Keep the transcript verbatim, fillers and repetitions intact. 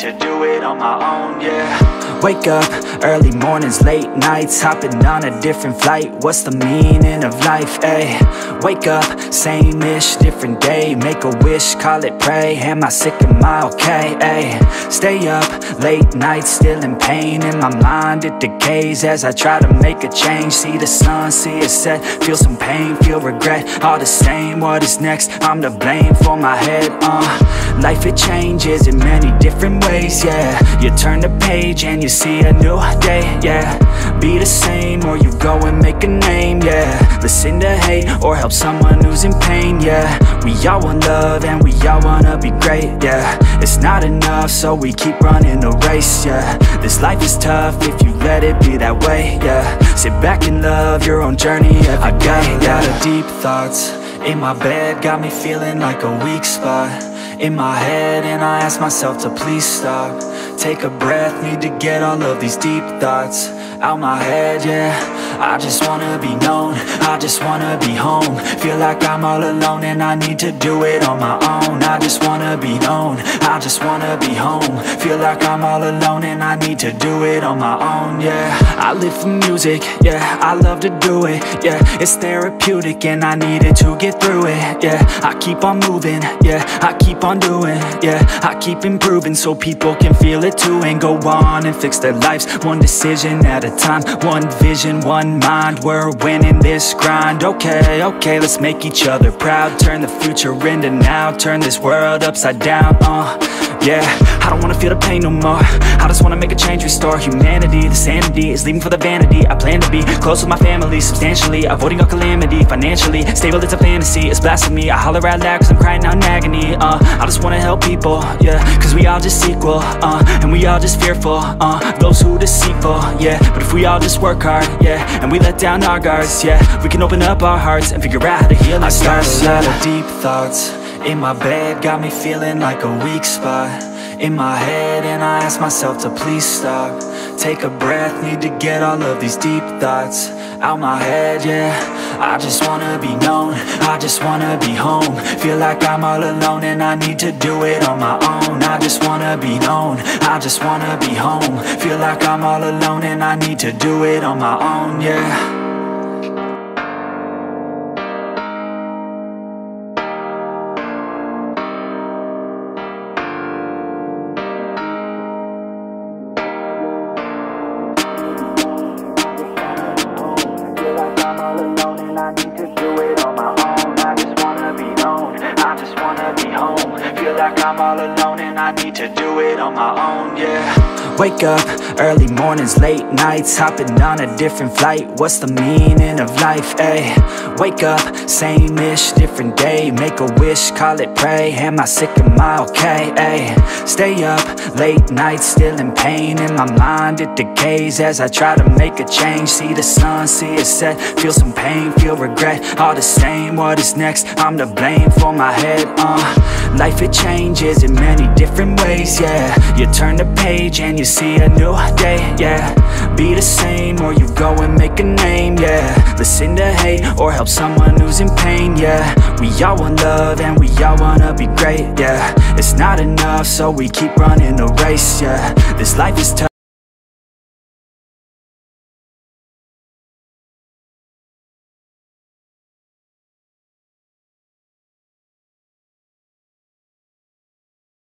to do it on my own, yeah. Wake up, early mornings, late nights, hopping on a different flight. What's the meaning of life, ayy? Wake up, same-ish, different day. Make a wish, call it pray. Am I sick, am I okay, ayy? Stay up, late nights, still in pain. In my mind, it decays as I try to make a change. See the sun, see it set, feel some pain, feel regret. All the same, what is next? I'm to blame for my head, uh Life, it changes in many different ways, yeah. You turn the page and you see a new day, yeah. Be the same or you go and make a name, yeah. Listen to hate or help someone who's in pain, yeah. We all want love and we all wanna be great, yeah. It's not enough, so we keep running the race, yeah. This life is tough if you let it be that way, yeah. Sit back and love your own journey every I got day, a lot yeah. of deep thoughts in my bed, got me feeling like a weak spot in my head, and I ask myself to please stop. Take a breath, need to get all of these deep thoughts out my head, yeah. I just wanna be known, I just wanna be home. Feel like I'm all alone and I need to do it on my own. I just wanna be known, I just wanna be home. Feel like I'm all alone and I need to do it on my own, yeah. I live for music, yeah, I love to do it, yeah. It's therapeutic and I needed to get through it, yeah. I keep on moving, yeah, I keep on doing, yeah. I keep improving so people can feel it too, and go on and fix their lives one decision at a time, one vision, one mind. We're winning this grind, okay, okay. Let's make each other proud, turn the future into now, turn this world upside down, uh yeah. I don't wanna feel the pain no more, I just wanna make a change, restore humanity. The sanity is leaving for the vanity. I plan to be close with my family, substantially avoiding all calamity. Financially stable, it's a fantasy, it's blasphemy. I holler out loud cause I'm crying out in agony, uh I just wanna help people, yeah. Cause we all just equal, uh and we all just fearful, uh those who deceitful, yeah. But if we all just work hard, yeah, and we let down our guards, yeah, we can open up our hearts and figure out how to heal ourselves. I got a lot of deep thoughts in my bed, got me feeling like a weak spot in my head, and I ask myself to please stop. Take a breath, need to get all of these deep thoughts out my head, yeah. I just wanna be known, I just wanna be home. Feel like I'm all alone and I need to do it on my own. I just wanna be known, I just wanna be home. Feel like I'm all alone and I need to do it on my own, yeah. I'm all alone and I need to do it on my own, yeah. Wake up, early mornings, late nights, hopping on a different flight. What's the meaning of life, ayy? Wake up, same-ish, different day. Make a wish, call it pray. Am I sick, am I okay, ayy? Stay up, late nights, still in pain. In my mind, it decays as I try to make a change. See the sun, see it set, feel some pain, feel regret. All the same, what is next? I'm to blame for my head, uh Life, it changes in many different ways, yeah. You turn the page and you see a new day, yeah. Be the same or you go and make a name, yeah. Listen to hate or help someone who's in pain, yeah. We all want love and we all wanna be great, yeah. It's not enough, so we keep running the race, yeah. This life is tough.